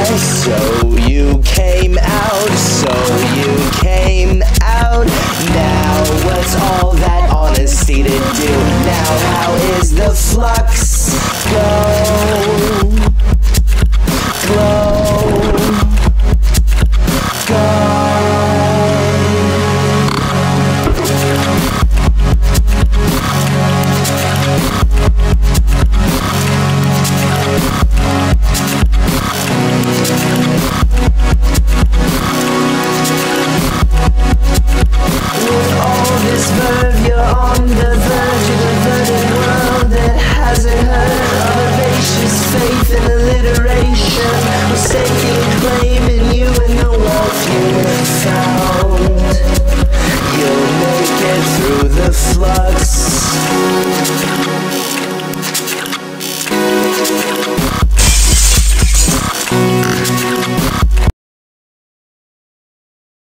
So you came out, so you came out. Now what's all that honesty to do? Now how is the flux going?